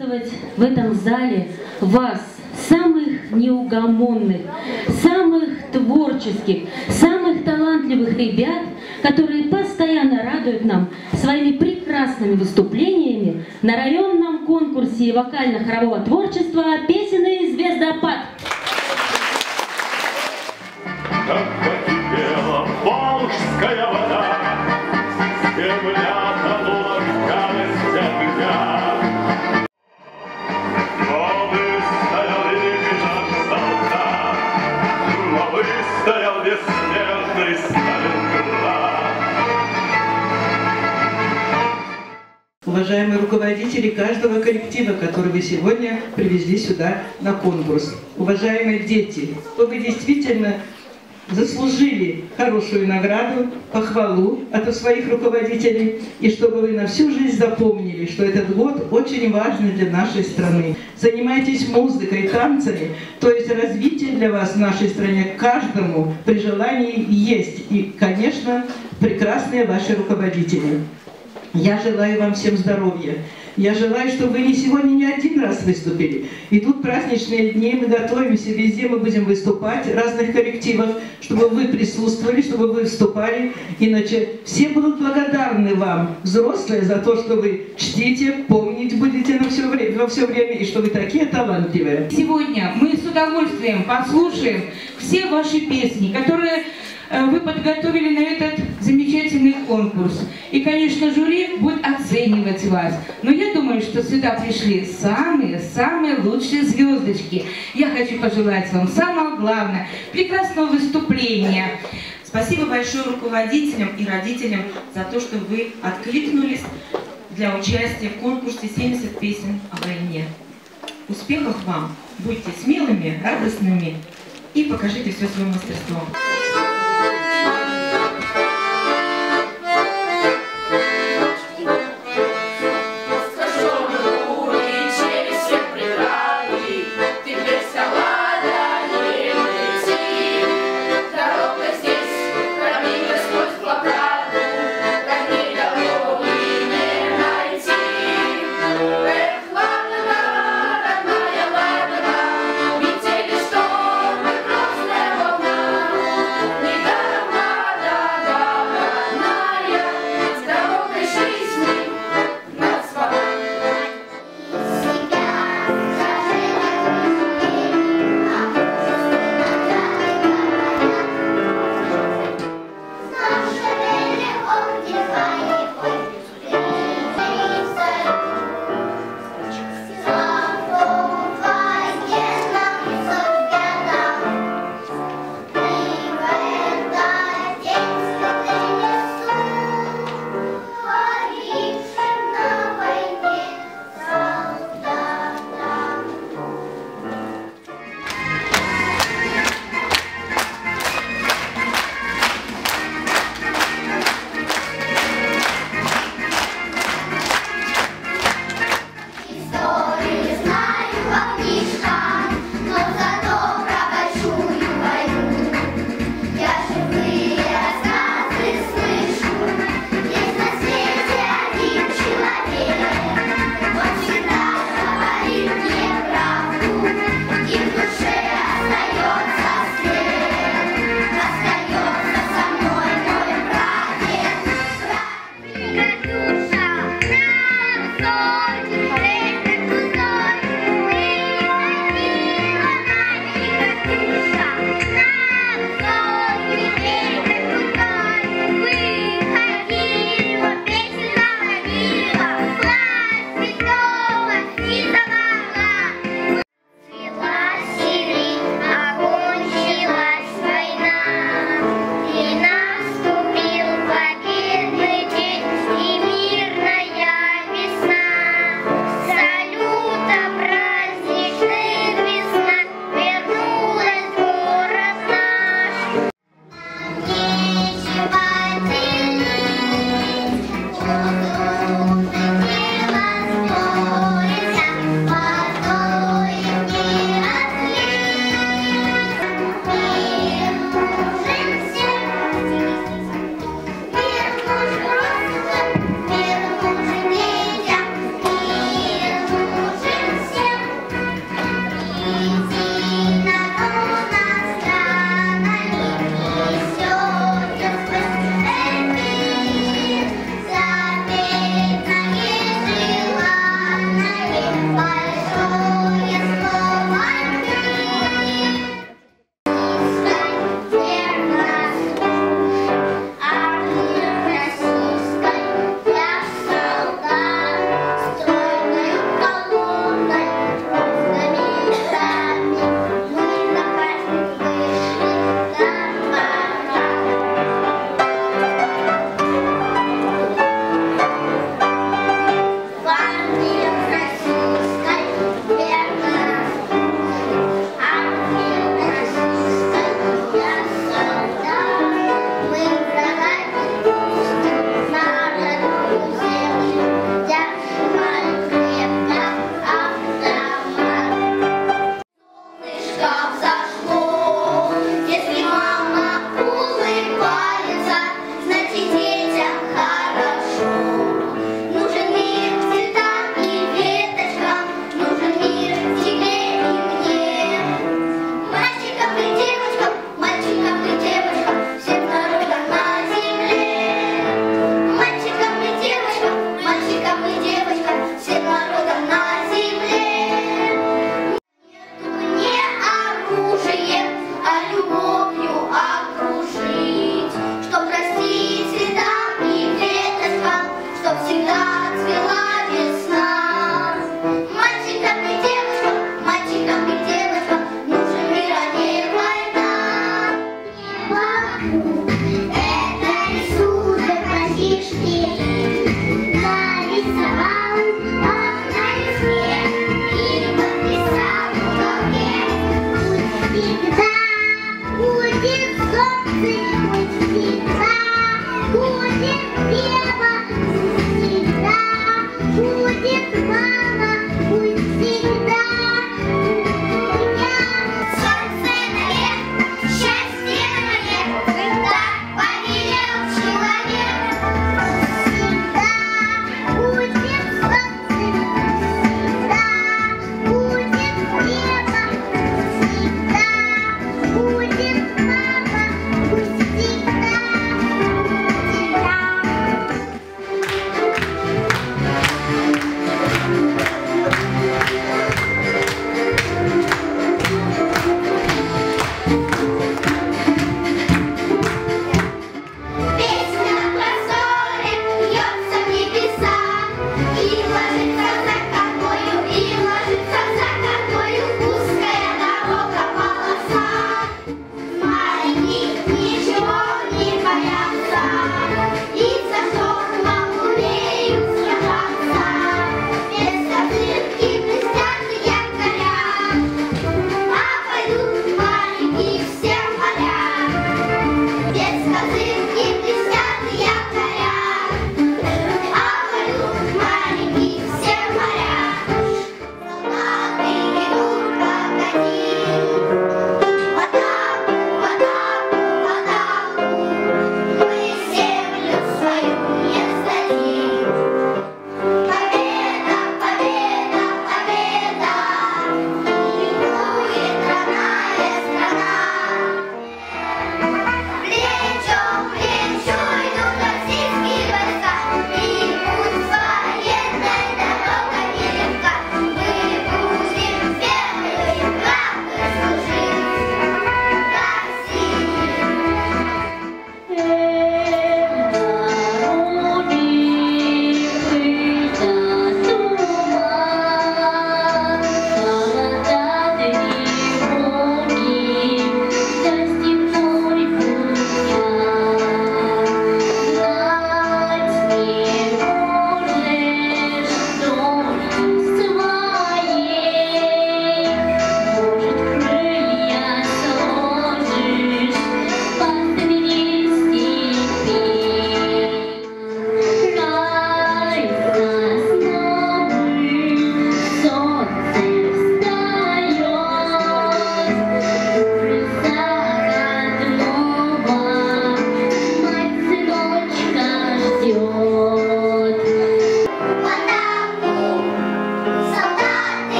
приветствовать в этом зале вас, самых неугомонных, самых творческих, самых талантливых ребят, которые постоянно радуют нам своими прекрасными выступлениями на районном конкурсе вокально-хорового творчества «Песенный звездопад». Как покипела волжская вода, земля тонула в гадостях огня. Но выстоял великий наш солдат, но выстоял бессмертный Сталинград. Уважаемые руководители каждого коллектива, который вы сегодня привезли сюда на конкурс. Уважаемые дети, вы действительно заслужили хорошую награду, похвалу от своих руководителей, и чтобы вы на всю жизнь запомнили, что этот год очень важный для нашей страны. Занимайтесь музыкой, танцами, то есть развитие для вас в нашей стране каждому при желании есть. И, конечно, прекрасные ваши руководители. Я желаю вам всем здоровья. Я желаю, чтобы вы не сегодня не один раз выступили. Идут праздничные дни, мы готовимся, везде мы будем выступать, в разных коллективах, чтобы вы присутствовали, чтобы вы выступали. Иначе все будут благодарны вам, взрослые, за то, что вы чтите, помнить будете во все время, и что вы такие талантливые. Сегодня мы с удовольствием послушаем все ваши песни, которые вы подготовили на этот замечательный конкурс. И, конечно, жюри будет оценивать вас. Но я думаю, что сюда пришли самые лучшие звездочки. Я хочу пожелать вам самого главного – прекрасного выступления. Спасибо большое руководителям и родителям за то, что вы откликнулись для участия в конкурсе «70 песен о войне». Успехов вам! Будьте смелыми, радостными и покажите все свое мастерство.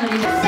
вами.